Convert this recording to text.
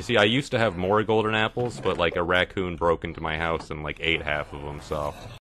You see, I used to have more golden apples, but like a raccoon broke into my house and like ate half of them, so...